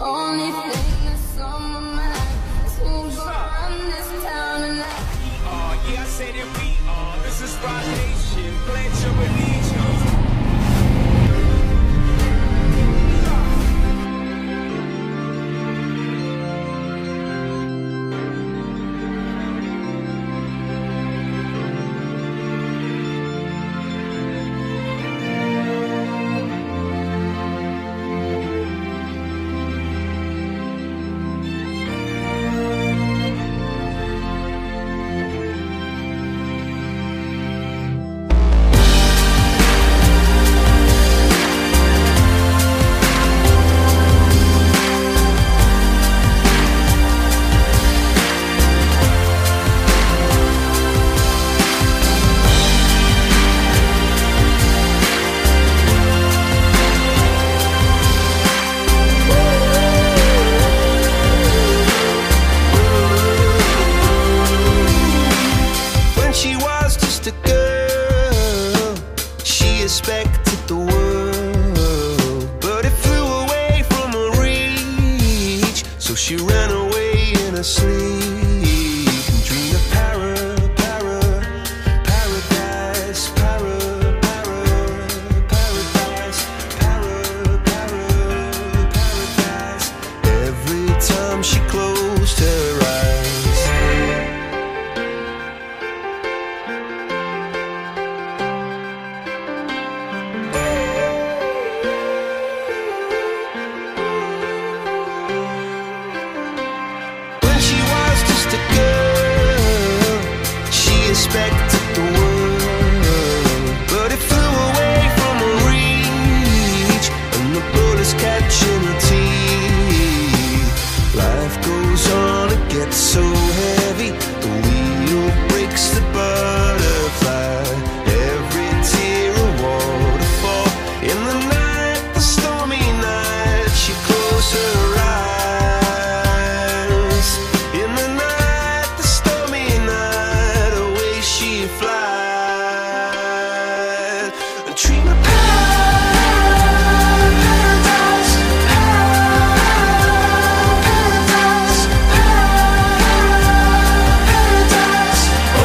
Only thing that's on my mind is who's gonna run this town tonight. Yeah, I say that we are. This is Rock Nation. Pledge your allegiance. Expected the world, but it flew away from her reach. So she ran away in her sleep and dreamed of paradise, paradise. Every time she closed her eyes. Expected the world, but it flew away from her reach, and the bullets catching her teeth. Life goes on, it gets so heavy, the wheel breaks the butterfly. Every tear a waterfall. In the night, the stormy night, she closed her eyes. In the night, the stormy night, she flies and dream of paradise, paradise, paradise. Oh,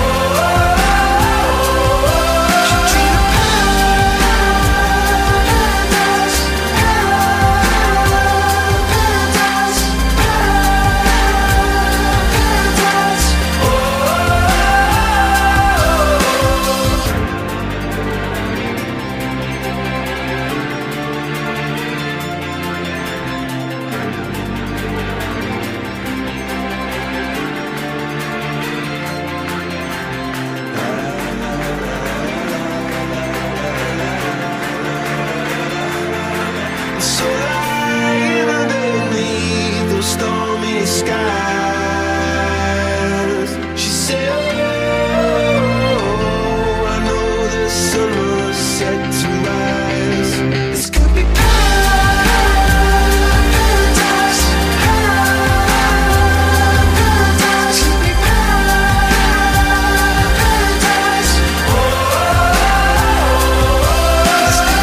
she dream of paradise, paradise, paradise. Oh. So lying underneath those stormy skies, she said, oh, I know the sun was set to rise. This could be paradise, paradise, could be paradise. Oh, this could be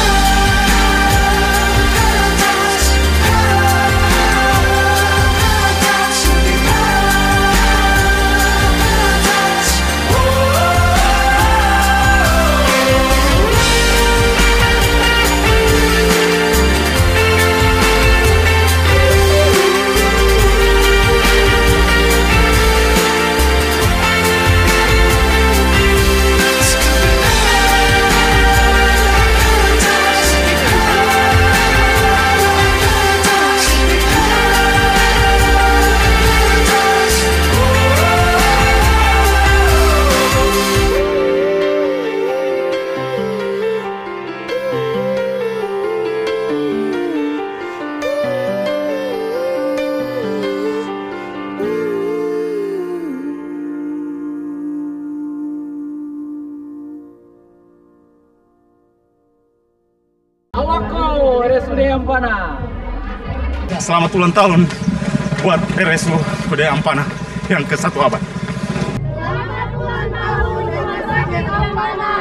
Awako RSUD Ampana. Selamat ulang tahun buat RSUD Ampana yang ke-1 abad. Selamat ulang tahun Rumah Sakit Ampana.